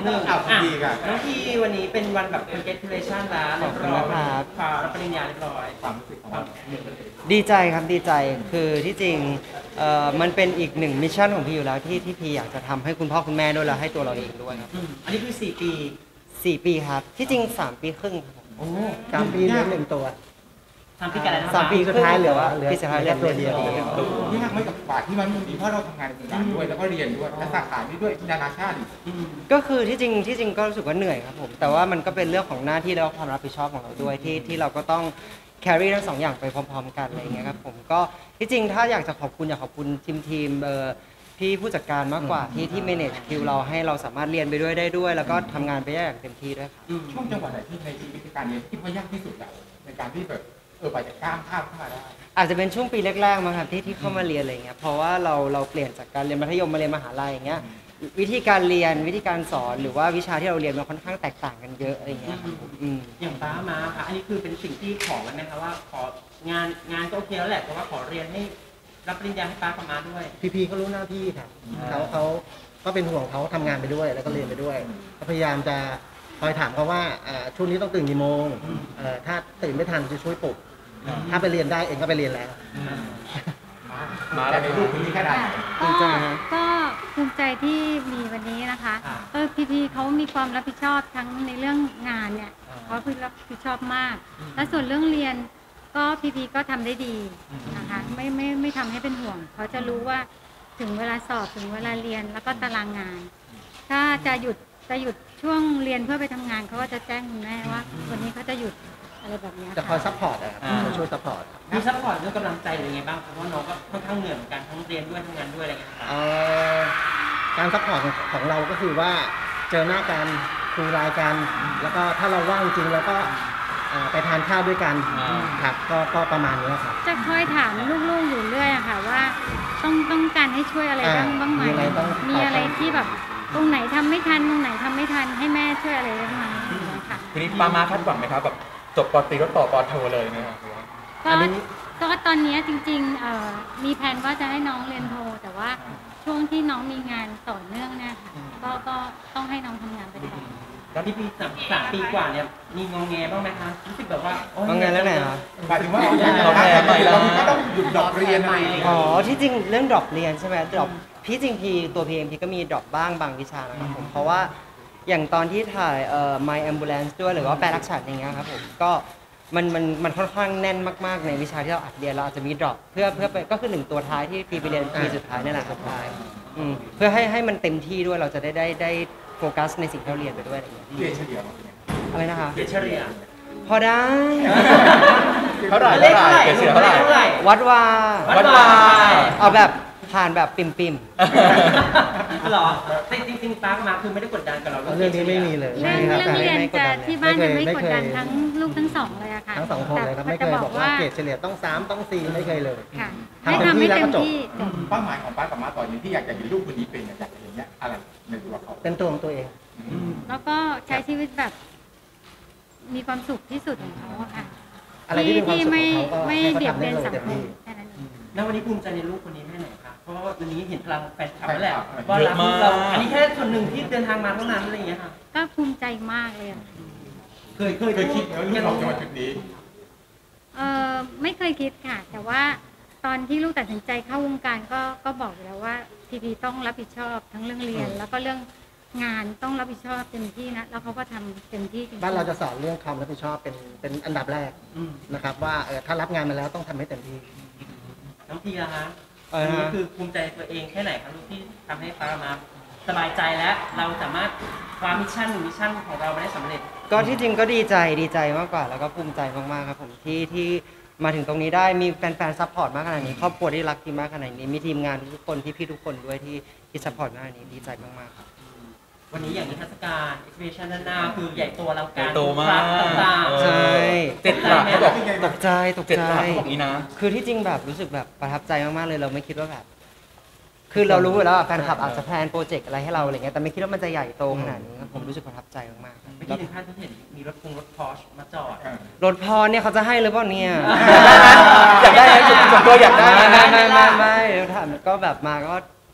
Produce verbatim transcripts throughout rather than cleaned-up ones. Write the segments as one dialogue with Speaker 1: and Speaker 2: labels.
Speaker 1: หนึ่งอ่ะ
Speaker 2: ดีค่ะ
Speaker 1: น้องพีวันนี้เป็นวันแบบ congratulation แล้วเรียบร้อยคว้ารับปริญญาเรียบร้อย
Speaker 2: ความรู้สึกของเรา
Speaker 3: ดีใจครับดีใจคือที่จริงเอ่อมันเป็นอีกหนึ่งมิชชั่นของพี่อยู่แล้วที่ที่พี่อยากจะทำให้คุณพ่อคุณแม่ด้วยแล้วให้ตัวเราเองด้วยครับ
Speaker 1: อันนี้คือสี่ปี
Speaker 3: สี่ปีครับที่จริงสามปีครึ่งครับ
Speaker 1: โอ้
Speaker 4: สามปีเลี้ยงหนึ่งตัว
Speaker 1: สามปีกันแล้ว
Speaker 3: สามปีสุดท้ายเหลือว่า
Speaker 4: พี่สุดท้ายเหลือตัวเดียว
Speaker 2: ที่ยากไม่กับป่าที่มันมีเพราะเราทำงานต่างด้วยแล้วก็เรียนด้วยและสาขานี้ด้วยนานาชาติอีก
Speaker 3: ก็คือที่จริงที่จริงก็รู้สึกว่าเหนื่อยครับผมแต่ว่ามันก็เป็นเรื่องของหน้าที่และความรับผิดชอบของเราด้วยที่ที่เราก็ต้องแครี่ทั้งสองอย่างไปพร้อมๆกันอะไรอย่างเงี้ยครับผมก็ที่จริงถ้าอยากจะขอบคุณอยากขอบคุณทีมทีมเอ่อพี่ผู้จัดการมากกว่าที่ที่ manage คิวเราให้เราสามารถเรียนไปด้วยได้ด้วยแล้วก็ทำงานไปได้อย่างเต็มที่ด้วยครับ
Speaker 2: ช่วงจังหวะไหนที่ในชีวิตการเรียนคิดว่ายากที่สุดในการที่แบบเออไปจากก้ามข้ามเข้ามาได้
Speaker 3: อาจจะเป็นช่วงปีแรกๆมั้งครับที่ที่เข้ามาเรียนอะไรเงี้ยเพราะว่าเราเราเปลี่ยนจากการเรียนมัธยมมาเรียนมหาลัยอย่างเงี้ยวิธีการเรียนวิธีการสอนหรือว่าวิชาที่เราเรียนมันค่อนข้างแตกต่างกันเยอะอะไรเงี้ยครับผม
Speaker 1: อย่างป้ามาค่ะอันนี้คือเป็นสิ่งที่ขอกันไหมคะว่าของานงานก็โอเคแล้วแหละแต่ว่าขอเรียนให้รับปริญญาให้ป้ากับมาด้วย
Speaker 4: พีพีเขารู้หน้าที่ครับเขาเขาก็เป็นห่วงเขาทำงานไปด้วยแล้วก็เรียนไปด้วยก็พยายามจะคอยถามเขาว่าช่วงนี้ต้องตื่นกี่โมงถ้าตื่นไม่ทันจะช่วยปลุกถ้าไปเรียนได้เองก็ไปเรียนแล้ว
Speaker 2: มาในรูปนี้แค่ไหน
Speaker 5: ก็ก็ภูมิใจที่มีวันนี้นะคะเออพีพีเขามีความรับผิดชอบทั้งในเรื่องงานเนี่ยเขาคือรับผิดชอบมากและส่วนเรื่องเรียนก็พีพีก็ทำได้ดีนะคะไม่ไม่ไม่ทำให้เป็นห่วงเขาจะรู้ว่าถึงเวลาสอบถึงเวลาเรียนแล้วก็ตารางงานถ้าจะหยุดจะหยุดช่วงเรียนเพื่อไปทำงานเขาก็จะแจ้งคุณแม่ว่าวันนี้เขาจะหยุดอะไรแบบนี้
Speaker 4: จะคอยซัพพอร์ตนะครับช่วยซัพพอร์ต
Speaker 1: มีซัพพอร์ตเรื่องกำลังใจหรือไงบ้างเพราะว่าน้องก็ค่อนข้างเหนื่อยเหมือนกันทั้งเรียนด้วยทำงานด้วยอะไรเงี้ย
Speaker 4: การซัพพอร์ตของเราก็คือว่าเจอหน้ากันคุยรายกันแล้วก็ถ้าเราว่างจริงเราก็ไปทานข้าวด้วยกันครับก็ก็ประมาณนี้ครับ
Speaker 5: จะคอยถามลูกๆอยู่เรื่อยอะค่ะว่าต้องต้องการให้ช่วยอะไรบ้างบ้างไหมมีอะไรที่แบบตรงไหนทำไม่ทันตรงไหนทำไม่ทันให้แม่ช่วยอะไรได้ไหมค่ะ
Speaker 6: ทีนี้ป้ามาคาดหวังไหมครับแบบจบปตรีก็ต่อปโทเลยไหมครับ
Speaker 5: ก็ก็ตอนนี้จริงๆมีแผนว่าจะให้น้องเรียนโทแต่ว่าช่วงที่น้องมีงานต่อเนื่องเนี่ยค่ะก็ก็ต้องให้น้องทำงานไปก่อน
Speaker 1: แล้วที่ปีสามสามปีกว่าเนี่ยมีงงแงบ้างไหมคะรู้สึกแบบว่าง
Speaker 3: งแงแล้วไหนครับ
Speaker 2: หมายถึงว่าเราแพ้ไปเราก็ต้องหยุดดรอปเรียนอะไร
Speaker 3: อ๋อที่จริงเรื่องดรอปเรียนใช่ไหมดรอปพี่จริงพีตัวพีเองพีก็มีดรอปบ้างบางวิชานะครับผมเพราะว่าอย่างตอนที่ถ่ายเอ่อ My Ambulance ด้วยหรือว่าแปลรักษาอย่างเงี้ยครับผมก็มันมันมันค่อนข้างแน่นมากๆในวิชาที่เราอัดเรียนเราอาจจะมีดรอปเพื่อเพื่อไปก็คือหนึ่งตัวท้ายที่พีไปเรียนปีสุดท้ายนี่แหละครับเพื่อให้ให้มันเต็มที่ด้วยเราจะได้ได้ได้โฟกัสในสิ่งที่เราเรียนไปด้วยอะไรอย่างเงี้ย
Speaker 2: เกรดเฉลี่ย
Speaker 3: อะไรนะคะ
Speaker 1: เกรดเฉลี่ย
Speaker 3: พอได้
Speaker 6: เท่าไหร่เท่าไหร่เกรดเฉลี่ยเท่าไหร่
Speaker 3: วัดว่า
Speaker 6: วัดว่า
Speaker 3: เอาแบบผ่านแบบปิ่มปิ่ม
Speaker 1: หรอจริงจริงป้ามาคือไม่ได้กดดันกับเรา
Speaker 4: เรื่องนี้ไม่มีเลย
Speaker 5: เรื่องเรื่องเรียนจะที่บ้านจะไม่กดดันทั้งลูกทั้งสองเลยอะค่ะ
Speaker 4: ทั้งสองคนเลยครับไม่เคยบอกว่าเกรดเฉลี่ยต้องสามต้องสี่ไม่เคยเลย
Speaker 5: ค่ะให้ทำให้เต็มที่
Speaker 2: เป้าหมายของป้ากับมาตอนนี้ที่อยากจะเห็นลูกคนนี้เป็นอยากจะเห็นเนี่ยอะไรในตัวเขา
Speaker 4: เป็นตัวของตัวเอง
Speaker 5: แล้วก็ใช้ชีวิตแบบมีความสุขที่สุดของเขาค่ะ
Speaker 4: ที่ที่ไม่
Speaker 5: ไม่เบียดเบียนสังคมแค่นั้นเอง
Speaker 1: แล้ววันนี้ภูมิใจในลูกคนนี้แค่ไหนคะเพราะว่าวันนี้เห็นพลังแฟนคลับแล้วแหละว่ารักเราอันนี้แค่ส่วนหนึ่งที่เดินทางมาเท่านั้นอะไรอย่างเงี้ยค่ะ
Speaker 5: ก็ภูมิใจมากเลย
Speaker 1: เคยเคย
Speaker 2: เคยคิดว่าลูกเราจะมาจุดนี้
Speaker 5: เออไม่เคยคิดค่ะแต่ว่าตอนที่ลูกตัดสินใจเข้าวงการก็ก็บอกแล้วว่าพีพีต้องรับผิดชอบทั้งเรื่องเรียนแล้วก็เรื่องงานต้องรับผิดชอบเต็มที่นะแล้วเขาก็ทำเต็มที่
Speaker 4: บ้านเราจะสอนเรื่องความรับผิดชอบเป็นเป็นอันดับแรกนะครับว่าเออถ้ารับงานมาแล้วต้องทำให้เต็มที่
Speaker 1: น้องพีอะคะอันนี้คือภูมิใจตัวเองแค่ไหนคะลูกที่ทำให้ป้ามาสบายใจแล้วเราสามารถคว้ามิชชั่นหนึ่งมิชชั่นของเราไปได้สำเร็จ
Speaker 3: ก็ที่จริงก็ดีใจดีใจมากกว่าแล้วก็ภูมิใจมากๆครับผมที่ที่มาถึงตรงนี้ได้มีแฟนๆซัพพอร์ตมากขนาดนี้ครอบครัวที่รักทีมมากขนาดนี้มีทีมงานทุกคนที่พี่ทุกคนด้วยที่ที่ซัพพอร์ตมากนี้ดีใจมากๆครับ
Speaker 1: วันนี้อย่างนิทรรศการเอ็กซิบิชันด้านหน้าคือใหญ่โตอลังการ
Speaker 6: โตมาก
Speaker 1: ต่าง
Speaker 3: ๆใช่
Speaker 6: เจ็ดหลักเขาบอก
Speaker 3: ตกใจตกใจ
Speaker 6: บอกนี้นะ
Speaker 3: คือที่จริงแบบรู้สึกแบบประทับใจมากๆเลยเราไม่คิดว่าแบบคือเรารู้อยู่แล้วแฟนคลับอาจจะแพลนโปรเจกต์อะไรให้เราอะไรเงี้ยแต่ไม่คิดว่ามันจะใหญ่โตขนาดนี้ผมรู้สึกประทับใจมาก
Speaker 1: ๆเมื่อกี้ถึงขั้นที่เห็นมีรถพงรถพอร์ชมาจอด
Speaker 3: รถพอเนี่ยเขาจะให้หรือเปล่าเนี่ย
Speaker 6: อยากได้ไหมส่วนตัวอยากได้
Speaker 3: ไม่ไม่ไม่ไม่เดี๋ยวถามก็แบบมาก็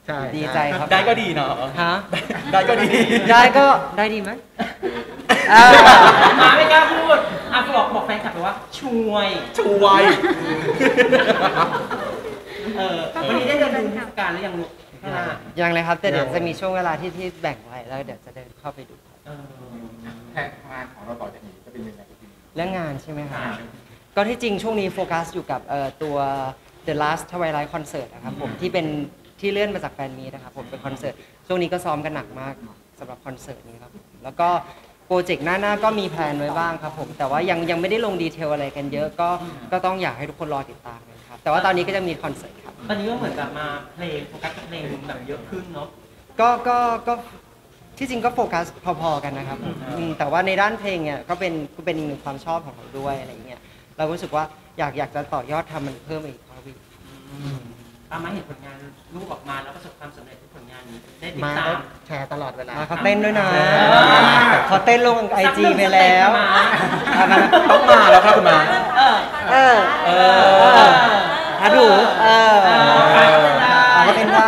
Speaker 4: ใช่
Speaker 3: ดีใจครับ
Speaker 6: ได้ก็ดีเนาะ
Speaker 3: ฮะ
Speaker 6: ได้ก็ดี
Speaker 3: ได้ก็ได้ดีไหมเออ
Speaker 1: หมาไม่กล้าพูดอ่ะบอกบอกแฟนคลับไปว่าช่วย
Speaker 6: ช่วย
Speaker 1: เออวันนี้ได้เดินดูเทศกาลหรือยังลูกข้างหน้า
Speaker 3: ยังเลยครับแต่เดี๋ยวจะมีช่วงเวลาที่ที่แบ่งไว้แล้วเดี๋ยวจะเดินเข้าไปดู
Speaker 1: เออ
Speaker 2: แผนงานของเราต่อจากนี้จะเป็นยังไงพี่
Speaker 3: เรื่องงานใช่ไหมครับ
Speaker 1: อ่า
Speaker 3: ก็ที่จริงช่วงนี้โฟกัสอยู่กับเอ่อตัว The Last Twilight Concert นะครับผมที่เป็นที่เลื่อนมาจากแฟนมีตนะครับผมเป็นคอนเสิร์ตช่วงนี้ก็ซ้อมกันหนักมากสำหรับคอนเสิร์ตนี้ครับแล้วก็โปรเจกต์หน้าๆก็มีแพลนไว้บ้างครับผมแต่ว่ายังยังไม่ได้ลงดีเทลอะไรกันเยอะก็ก็ต้องอยากให้ทุกคนรอติดตามกันครับแต่ว่าตอนนี้ก็จะมีคอนเสิร์ตครับ
Speaker 1: ตอนนี้ก็เหมือนกับมาเพลงโฟกัสกับเพลงแบบเยอะขึ้นเนาะ
Speaker 3: ก็ก็ก็ที่จริงก็โฟกัสพอๆกันนะครับผมอืมแต่ว่าในด้านเพลงเนี่ยก็เป็นก็เป็นอีกหนึ่งความชอบของเราด้วยอะไรเงี้ยเรารู้สึกว่าอยากอยากจะต่อยอดทำมันเพิ่มอีกครับพี่
Speaker 1: อามาเห็นผลงานลูกออกมาแล้วประสบความสำเร็จทุกผลงานนี้ได้ติด
Speaker 4: มา
Speaker 1: ตา
Speaker 4: ก็
Speaker 1: ม
Speaker 4: แชร์ตลอดเวลา
Speaker 3: มาเขาเต้นด้วยนะ
Speaker 1: เออ
Speaker 3: เขาเต้นลงไอจีไปแล้ว
Speaker 1: สักหนึ่งสเต็ปมา
Speaker 3: อ่ะมา
Speaker 6: ต้องมาแล้วครับคุณมา
Speaker 1: เออ
Speaker 3: เออ
Speaker 6: เอ
Speaker 3: เอ
Speaker 6: อ
Speaker 3: อถ้าถูกเออ
Speaker 1: เออ
Speaker 3: ก็เป็นได้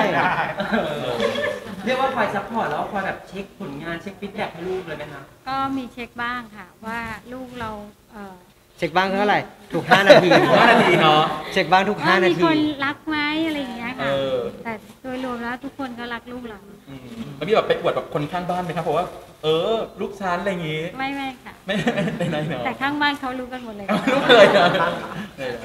Speaker 1: เรียกว่าคอยซัพพอร์ตแล้วก็คอยแบบเช็คผลงานเช็คฟีดแบ็กให้ลูกเลยไหมคะ
Speaker 5: ก็มีเช็คบ้างค่ะว่าลูกเราเอ่อ
Speaker 3: เช็คบ้างเท่าไหร่ถูกห้านาที
Speaker 6: ห้านาทีเนาะ
Speaker 3: เช็คบ้างทุก
Speaker 5: ว่า
Speaker 3: ห้านา
Speaker 5: มี
Speaker 3: ที
Speaker 5: คนรักไหมอะไรอย่างเงี้ยค่ะ
Speaker 6: เออ
Speaker 5: แต่โดยรวมแล้วทุกคนก็รักลูกเรา
Speaker 6: อืมแล้วพี่แบบไปอวดแบบคนข้างบ้านไหมครับเพราะว่าเออลูกชานอะไรอย่างงี้
Speaker 5: ไม่ไม่ค่ะ
Speaker 6: ไม่ไม่ไหนเนาะ
Speaker 5: แต่ข้างบ้านเขารู้กันหมดเลย
Speaker 6: ลูกเลยเนาะเออก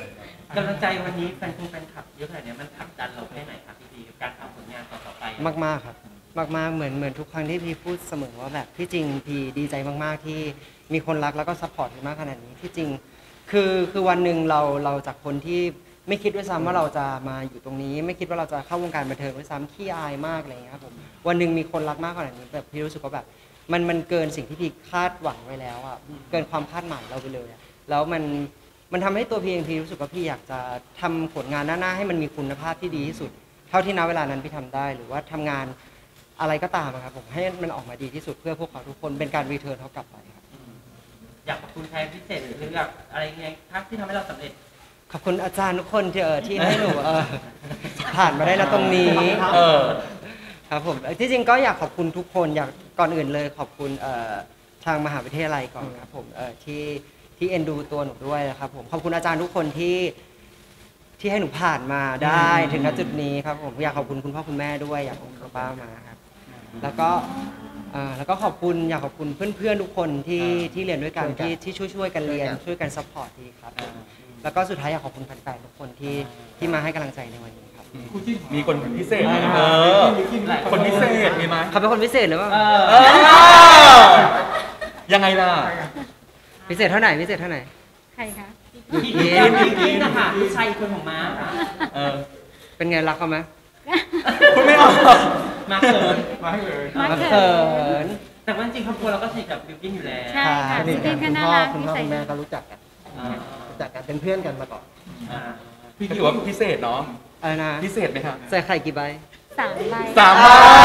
Speaker 1: ำลังใจวันนี้แฟนคงแฟนคลับเยอะขนาดเนี้ยมันผลักดันเราแค่ไหนครับพี่ดีกับการทำผลงานต่อๆไป
Speaker 3: มากมากๆครับมากๆเหมือนเหมือนทุกครั้งที่พี่พูดเสมอว่าแบบที่จริงพี่ดีใจมากๆที่มีคนรักแล้วก็ซัพพอร์ตพี่มากขนาดนี้ที่จริง คือคือวันหนึ่งเราเราจากคนที่ไม่คิดด้วยซ้ำว่าเราจะมาอยู่ตรงนี้ ไม่คิดว่าเราจะเข้าวงการบันเทิงด้วยซ้ำขี้อายมากอะไรอย่างเงี้ยครับผมวันหนึ่งมีคนรักมากขนาดนี้แบบพี่รู้สึกว่าแบบมันมันเกินสิ่งที่พี่คาดหวังไว้แล้วอ่ะเกินความคาดหมายเราไปเลยอะแล้วมันมันทำให้ตัวพี่เองพี่รู้สึกว่าพี่อยากจะทำผลงานหน้าๆให้มันมีคุณภาพที่ดีที่สุด เท่าที่ณเวลานั้นพี่ทำได้หรือว่าทำงานอะไรก็ตามอะครับผมให้มันออกมาดีที่สุดเพื่อพวกเขาทุกคนเป็นการรีเทิร์นเขากลับไปครับ
Speaker 1: อยากขอบคุณใครพิเศษหรืออยากอะไรยังไงทักที่ทำให้เราสำเร็จ
Speaker 3: ขอบคุณอาจารย์ทุกคนที่เออที่ให้หนูเออผ่านมาได้แล้วตรงนี้
Speaker 6: เออ
Speaker 3: ครับผมเอ่อที่จริงก็อยากขอบคุณทุกคนอยากก่อนอื่นเลยขอบคุณเอ่อทางมหาวิทยาลัยก่อนครับผมเอ่อที่ที่เอ็นดูตัวหนูด้วยนะครับผมขอบคุณอาจารย์ทุกคนที่ที่ให้หนูผ่านมาได้ถึงณจุดนี้ครับผมอยากขอบคุณคุณพ่อคุณแม่ด้วยอยากขอบคุณคุณป้ามาครับแล้วก็เอ่อแล้วก็ขอบคุณอยากขอบคุณเพื่อนๆทุกคนที่ที่เรียนด้วยกันที่ที่ช่วยช่วยๆกันเรียนช่วยกันซัพพอร์ตดีครับผมแล้วก็สุดท้ายอยากขอบคุณแฟนๆทุกคนที่ที่มาให้กำลังใจในวันนี้ครับ
Speaker 2: คู่จิ้น
Speaker 6: มีคนพิเศษไหมเออคนพิเศษมีไหม
Speaker 3: เขาเป็นคนพิเศษหรือเปล่า
Speaker 1: เออ
Speaker 6: เออยังไงล่ะ
Speaker 3: พิเศษเท่าไหร่พิเศษเท่าไหร่
Speaker 5: ใครคะ
Speaker 1: พี่กินพี่กินนะคะลูกชายอีกคนของม้าค่ะ
Speaker 6: เออ
Speaker 3: เป็นไงรักเขาไหม
Speaker 6: คุณไม่ออก
Speaker 1: มาเขิน
Speaker 2: มาให้เลย
Speaker 5: มา
Speaker 3: มา
Speaker 5: เขิ
Speaker 3: เขิ
Speaker 5: น
Speaker 3: น
Speaker 1: แต่ว่าจริงๆครอบครัวเราก็สนิทกับบิวกิ้นอยู่แล้ว
Speaker 5: ใช่ค่ะ
Speaker 4: สนิท
Speaker 5: พี่
Speaker 4: กัน
Speaker 5: ก็
Speaker 4: คุณ
Speaker 5: น่า
Speaker 4: พ่อ
Speaker 5: รัก
Speaker 4: คุณ
Speaker 5: นิ
Speaker 4: พ่อ
Speaker 5: สัย
Speaker 4: คุณ
Speaker 5: ดี
Speaker 4: แม่ก็รู้จักกัน
Speaker 1: อ่า
Speaker 4: รู้จักกันเป็นเพื่อนกันมาก่อน
Speaker 1: อ่า
Speaker 6: พี่ถือว่าพิเศษเนาะ
Speaker 3: เออนะ
Speaker 6: พิเศษไหมครับ
Speaker 3: ใส่ไข่กี่ใบ
Speaker 5: สามใบ
Speaker 6: สามใบ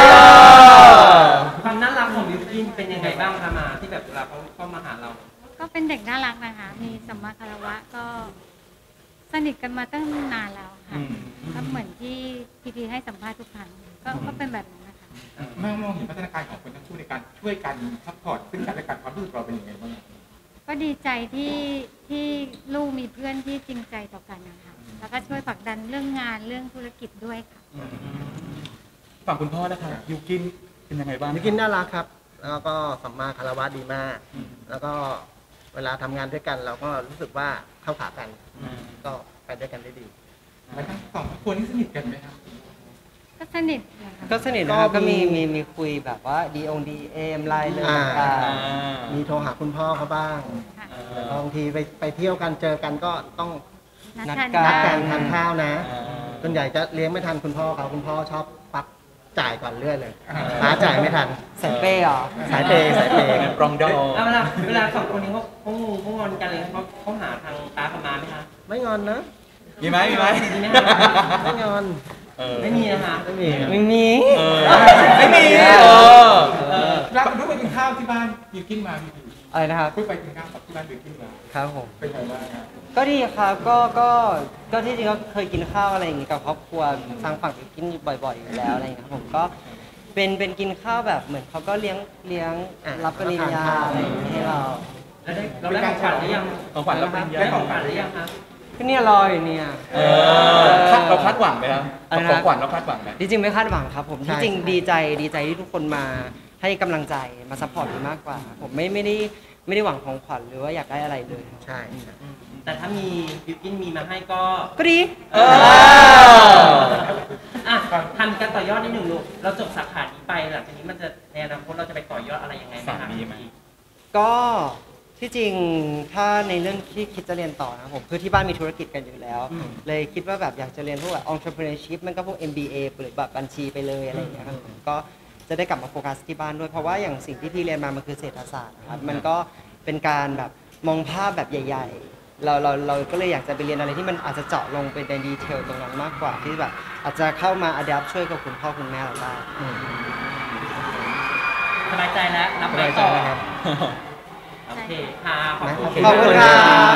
Speaker 1: ความน่ารักของบิวกิ้นเป็นยังไงบ้างคะมาที่แบบเวลาเขาเข้ามาหาเรา
Speaker 5: ก็เป็นเด็กน่ารักนะคะ มีสัมมาคารวะก็สนิทกันมาตั้งนานแล้วค่ะ
Speaker 6: อืม
Speaker 5: ก็เหมือนที่พีพีให้สัมภาษณ์ทุกครั้งก็ก็เป็นแบบนั้นนะคะ
Speaker 2: แม่มองเห็นพัฒนาการของคนทั้งคู่ในการช่วยกันซัพพอร์ตซึ่งกันและกันความรู้สึกเราเป็นยังไงบ้าง
Speaker 5: ก็ดีใจที่ที่ลูกมีเพื่อนที่จริงใจต่อกันนะคะแล้วก็ช่วยผลักดันเรื่องงานเรื่องธุรกิจด้วยค่ะ
Speaker 6: ฝั่งคุณพ่อนะคะยูกินเป็นยังไงบ้าง
Speaker 4: มิกินน่ารักครับ แล้วก็สัมมาคารวะดีมาก แล้วก็เวลาทำงานด้วยกันเราก็รู้สึกว่าเข้าขากัน ก็ไปด้วยกันได้ดี
Speaker 2: แล้วทั้งสองคนนี่สนิทกันไหมครับ
Speaker 5: ก็สนิทนะคะ
Speaker 3: ก็สนิทนะครับ
Speaker 4: ก็
Speaker 3: ก็
Speaker 4: มี
Speaker 3: มีมีมีคุยแบบว่าดีองดีเอ็มไลน์เลย
Speaker 4: อ่า
Speaker 3: ต่าง
Speaker 6: อ่า
Speaker 4: มีโทรหาคุณพ่อเขาบ้าง
Speaker 5: ค่ะ
Speaker 4: แล้วก็บางทีไปไปเที่ยวกันเจอกันก็ต้อง
Speaker 5: นัดทาน
Speaker 4: นั
Speaker 5: บ้า
Speaker 4: ดกัน
Speaker 5: ง
Speaker 4: ทานข้าวนะ
Speaker 6: อ่า
Speaker 4: ส่วนใหญ่จะเลี้ยงไม่ทันคุณพ่อเขาคุณพ่อชอบปักจ่ายก่อนเรื่อยเลยป้าจ่ายไม่ทัน
Speaker 3: ๆสายเป้เหรอ
Speaker 4: สายเปย์สายเปย์
Speaker 6: ปรองดอง
Speaker 1: แล้วเวลาเวลาสองคนนี้เขาเขางงเขางอนกันเลยเขาเขาหาทางตาประมาไหมคะ
Speaker 4: ไม่งอนนะ
Speaker 6: มีไหมมีไหม
Speaker 1: มีไหม
Speaker 4: ไม่งอน
Speaker 6: เออ
Speaker 1: ไม่มีนะคะ
Speaker 4: ไม่มีครับ
Speaker 3: ไม่มี
Speaker 6: เออไม่มีเออ
Speaker 1: เออ
Speaker 2: แล้วรู้ไปกินข้าวที่บ้านบิวกินมาพี่
Speaker 3: อะไรนะครับ
Speaker 2: เพิ่งไปกินข้าวกับที่บ้านบิวกิ้นมา
Speaker 3: ครับผม
Speaker 2: เป็นไงบ้างครับ
Speaker 3: ก็ดีครับก็ก็ก็ที่จริงก็เคยกินข้าวอะไรอย่างงี้กับครอบครัวทางฝั่งบิวกินบ่อยๆอยู่แล้วอะไรอย่างเงี้ยครับผมก็เป็นเป็นกินข้าวแบบเหมือนเขาก็เลี้ยงเลี้ยง
Speaker 4: อ่ะ
Speaker 3: รับปริญญาอะไรอย่างเงี้ยให้เรา
Speaker 1: แล้วได้เราได้ของขวัญหรือยัง
Speaker 6: ของขวัญรับปริญญา
Speaker 1: ได้ของขวัญหรือยังคะ
Speaker 3: ก็เนี่ยรออยู่เนี่ย
Speaker 6: เออคาดเราคาดหวังไหมครับ
Speaker 3: อะไรนะ
Speaker 6: ของขวัญเราคาดหวังไหม
Speaker 3: จริงๆไม่คาดหวังครับผม
Speaker 4: ใช่
Speaker 3: ที่จริง
Speaker 4: ใช่
Speaker 3: ดีใจดีใจที่ทุกคนมาให้กำลังใจมาซัพพอร์ตมากกว่า ผมไม่ไม่ได้ไม่ได้หวังของขวัญหรือว่าอยากได้อะไรเลย
Speaker 4: ใช่ใช่
Speaker 1: แต่ถ้ามีบิวกินมีมาให้ก็
Speaker 3: ก็ดี
Speaker 1: เอออ่ะทำกันต่อยอดนิดหนึ่งลูกเราจบสาขานี้ไปหลังจากนี้มันจะในอนาคตเราจะไปต่อยอดอะไรยังไงไหม
Speaker 6: สาม
Speaker 1: คะ
Speaker 6: มีไหม
Speaker 3: ก็ที่จริงถ้าในเรื่องที่คิดจะเรียนต่อนะผมคือที่บ้านมีธุรกิจกันอยู่แล้ว เลยคิดว่าแบบอยากจะเรียนพวกแบบ entrepreneurship มันก็พวก เอ็ม บี เอ หรือแบบบัญชีไปเลยอะไรอย่างเงี้ยครับผมก็จะได้กลับมาโฟกัสที่บ้านด้วยเพราะว่าอย่างสิ่งที่พี่เรียนมามันคือเศรษฐศาสตร์นะครับมันก็เป็นการแบบมองภาพแบบใหญ่ ๆ เราเราเราก็เลยอยากจะไปเรียนอะไรที่มันอาจจะเจาะลงไปในดีเทลตรงนั้นมากกว่าที่แบบอาจจะเข้ามา adapt ช่วยกับคุณพ่อคุณแม่เราได้
Speaker 1: สบายใจแล้วรับ
Speaker 4: ส
Speaker 1: ไป
Speaker 4: บายใจ
Speaker 1: ต่อ
Speaker 4: แล้วครับ
Speaker 1: โอเคค่ะขอบคุณ
Speaker 3: ขอบคุณครับ